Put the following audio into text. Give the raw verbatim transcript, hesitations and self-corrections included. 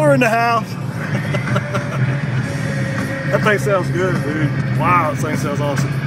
Cooler in the house. That thing sounds good, dude. Wow, that thing sounds awesome.